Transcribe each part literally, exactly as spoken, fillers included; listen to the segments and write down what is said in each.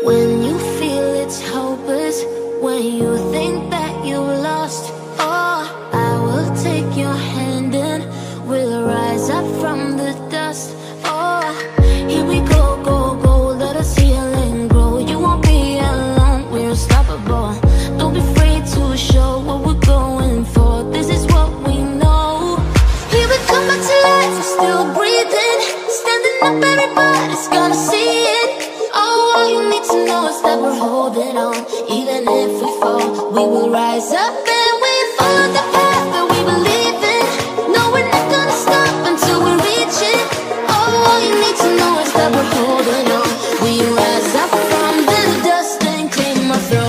When you feel it's hopeless, when you think that you lost, oh, I will take your hand and we'll rise up from the dust. Oh, here we go, go, go, let us heal and grow. You won't be alone, we're unstoppable. Don't be afraid to show what we're going for. This is what we know. Here we come back to life, we're still breathing. Standing up, everybody's gonna see it. Oh, all you need to know is that we're holding on. Even if we fall, we will rise up and we follow the path that we believe in. No, we're not gonna stop until we reach it. Oh, all you need to know is that we're holding on. We rise up from the dust and clean my throat.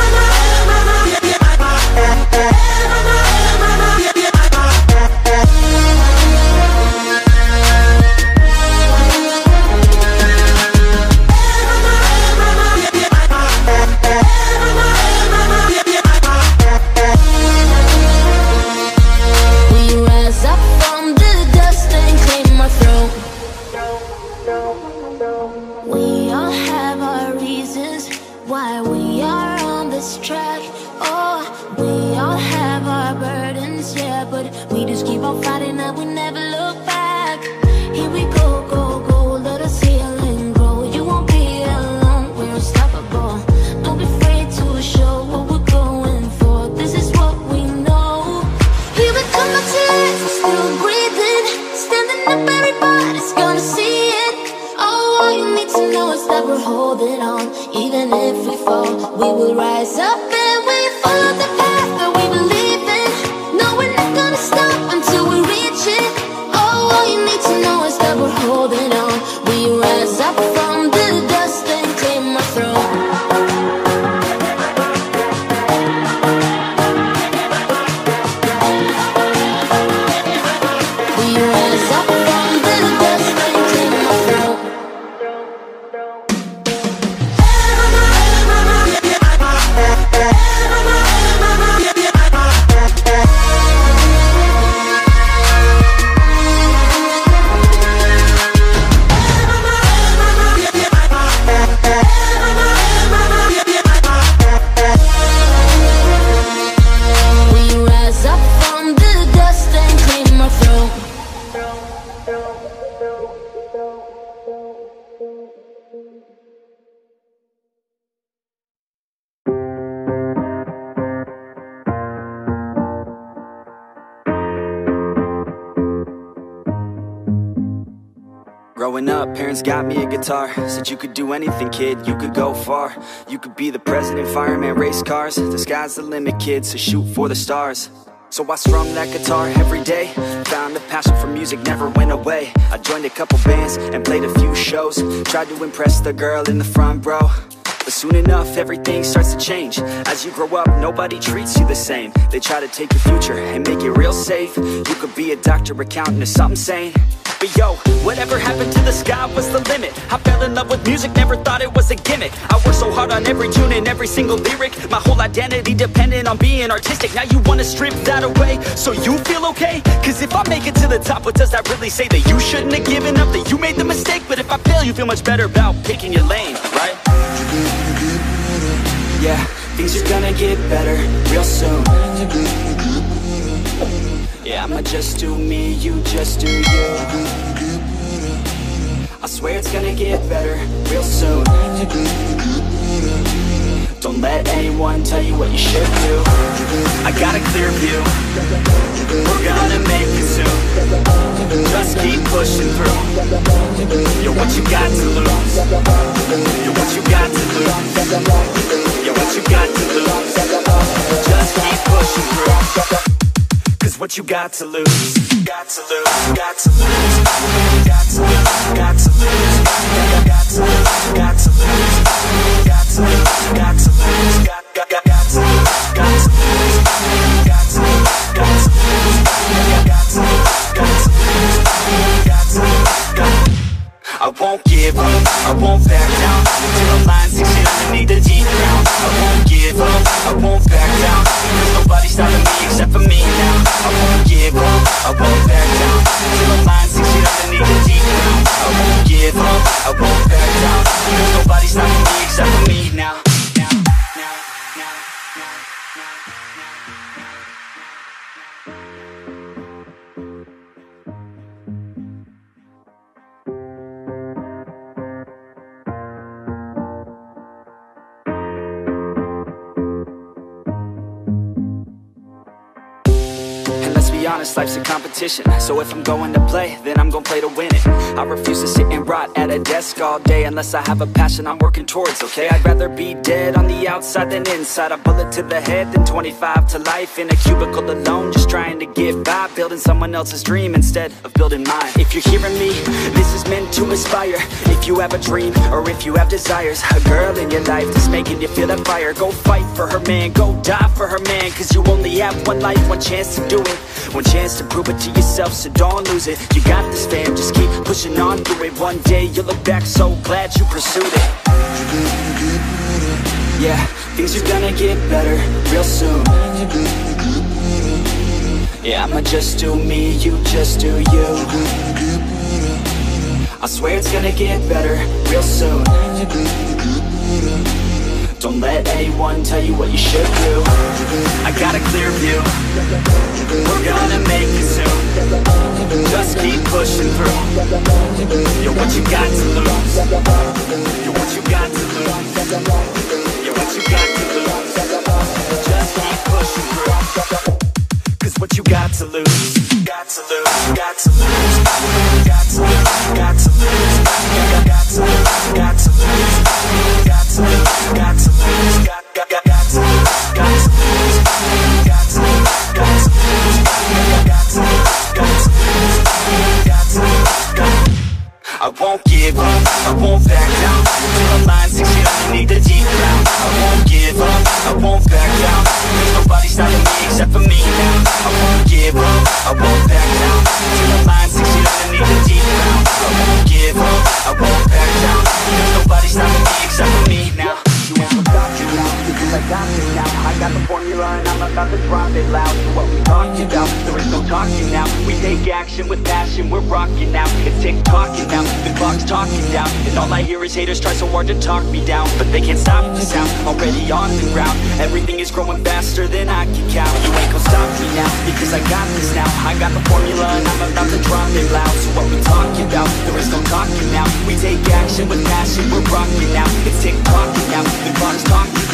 Growing up, parents got me a guitar. Said you could do anything, kid, you could go far. You could be the president, fireman, race cars. The sky's the limit, kid, so shoot for the stars. So I strummed that guitar every day. Found a passion for music, never went away. I joined a couple bands and played a few shows. Tried to impress the girl in the front row. But soon enough, everything starts to change. As you grow up, nobody treats you the same. They try to take your future and make it real safe. You could be a doctor, accountant, or something sane. But yo, whatever happened to the sky was the limit. I fell in love with music, never thought it was a gimmick. I worked so hard on every tune and every single lyric. My whole identity depended on being artistic. Now you wanna strip that away, so you feel okay? Cause if I make it to the top, what does that really say? That you shouldn't have given up, that you made the mistake? But if I fail, you feel much better about picking your lane, right? Yeah, things are gonna get better real soon. Yeah, I'ma just do me, you just do you. I swear it's gonna get better real soon. Don't let anyone tell you what you should do. I got a clear view, we're gonna make it soon. Just keep pushing through. You're what you got to lose. You're what you got to lose. You're what you got to lose. Just keep pushing through. Cause what you got to lose, got to lose, got to lose, got to lose, got to lose, got to lose, got to lose, got to lose, got to lose, got got got got to lose, got to lose, got to lose, got to lose, got to lose, got to lose, got to lose, got. I won't give up, I won't back down till the line six feet underneath the deep ground. I won't give up, I won't back down. There's nobody stopping me except for me now. I won't give up, I won't back down till the line six feet underneath the deep ground. I won't give up, I won't back down. There's nobody stopping me except for me honest, life's a competition. So if I'm going to play, then I'm gonna play to win it. I refuse to sit and rot at a desk all day unless I have a passion I'm working towards, okay? I'd rather be dead on the outside than inside. A bullet to the head than twenty-five to life in a cubicle alone, just trying to get by, building someone else's dream instead of building mine. If you're hearing me, this is meant to inspire. If you have a dream, or if you have desires, a girl in your life that's making you feel that fire, go fight for her man, go die for her man. Cause you only have one life, one chance to do it, one chance to prove it to yourself, so don't lose it. You got this fam, just keep pushing on through it. One day you'll look back so glad you pursued it. Yeah, things are gonna get better real soon. Yeah, I'ma just do me, you just do you. I swear it's gonna get better real soon. Don't let anyone tell you what you should do. I got a clear view, we're gonna make it soon. Just keep pushing through. You're what you got to lose. You're what you got to lose. You're what you got to lose. Just keep pushing through. Cause what you got to lose, got to lose, got to lose, got to lose, got to lose, got to lose, got to lose, got to lose, got to lose, got got got got to lose, got to lose, got to lose, got to lose, got to lose, got to lose, got to lose, got. I won't give up, I won't back down till the line six feet underneath the deep ground. I won't give up, I won't back down. There's nobody stopping me except for me now. I won't give up, I won't back down till the line six feet underneath the deep ground. I won't give up, I won't back down. There's nobody stopping me except for me now. You ain't gonna stop me now, because I got this now. I got the formula and I'm about to drop it loud. So what we talking about, there is no talking now. We take action with passion, we're rocking now. It's tick-tocking now, the clock's talking down. And all I hear is haters try so hard to talk me down, but they can't stop the sound, already on the ground. Everything is growing faster than I can count. You ain't gonna stop me now, because I got this now. I got the formula and I'm about to drop it loud. So what we talking about, there is no talking now. We take action with passion, we're rocking now. It's tick-tocking now, the clock's talking